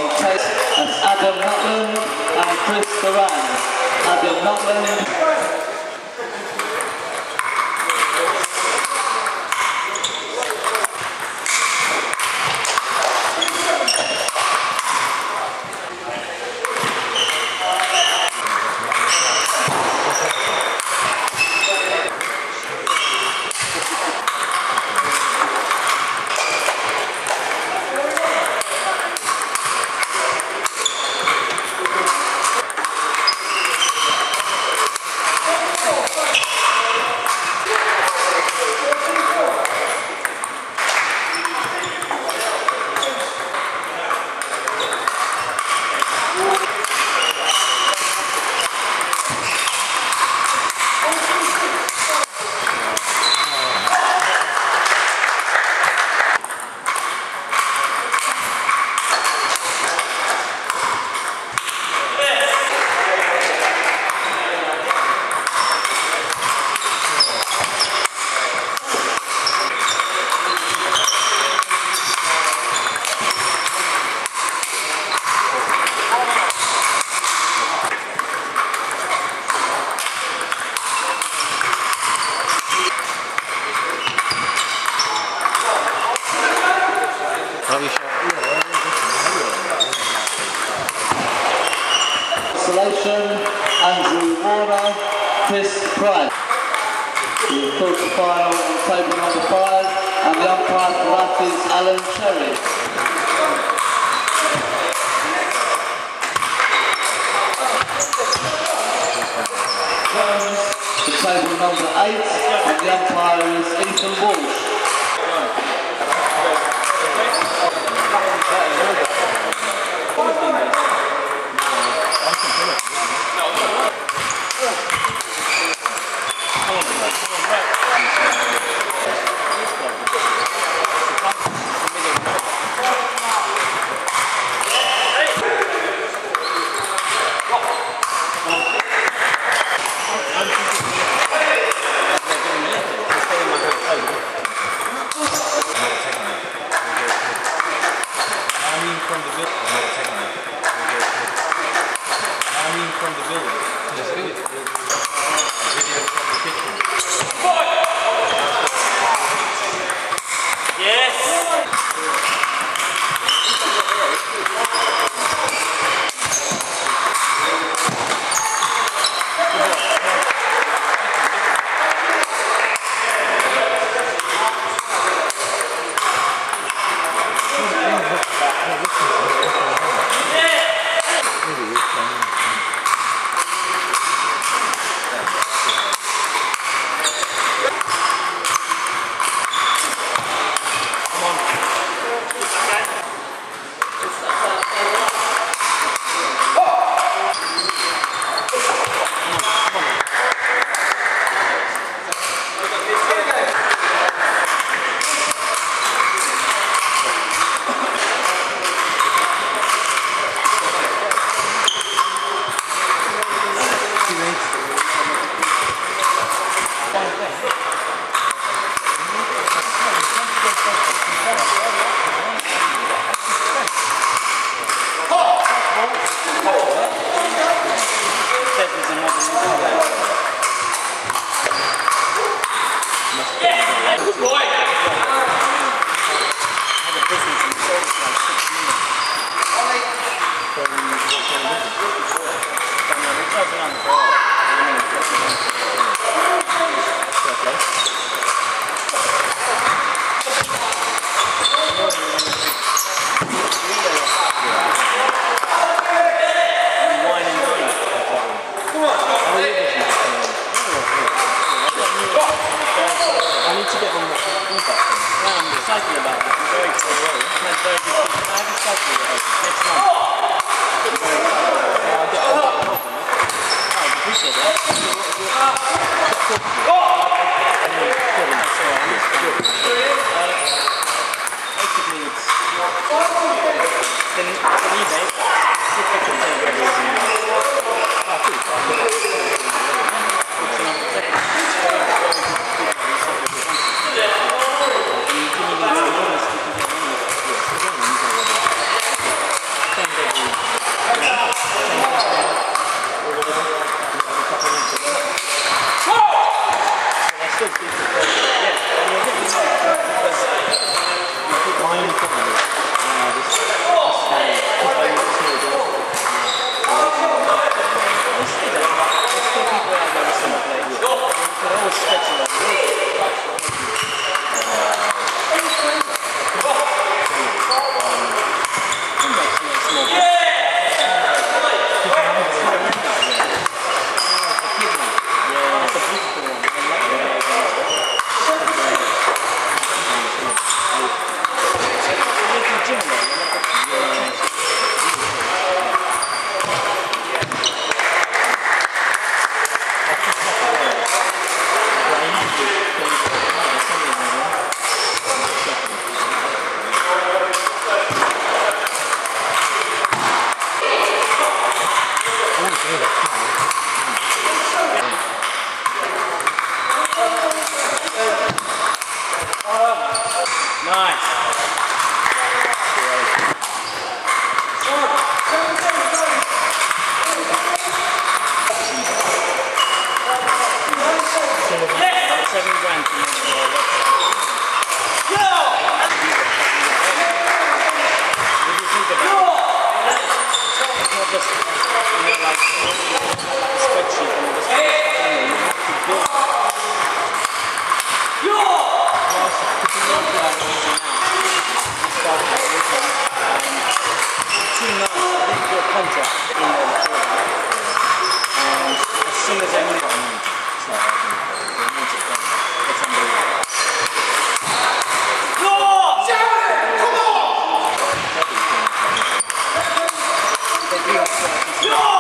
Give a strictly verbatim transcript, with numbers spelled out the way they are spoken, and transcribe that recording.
on tape. That's Adam Nutland and Chris Duran. Adam Nutland. Andrew Worrallo, Chris Price. The quarter final on table number five, and the umpire for that is Alan Cherry. The table number eight, and the umpire is Ethan Walsh. Oh! Nice. Seven grand to make it all up. Go! What do you think about it? It's not just, you know, like a spreadsheet and just put stuff in there. You have to build. Well, to be able to like easy now, you start like looking, and between us, I didn't do a contract in there before that. And as soon as I knew what I needed, so I think they need it done. It's unbelievable. Go! Come on! They do have to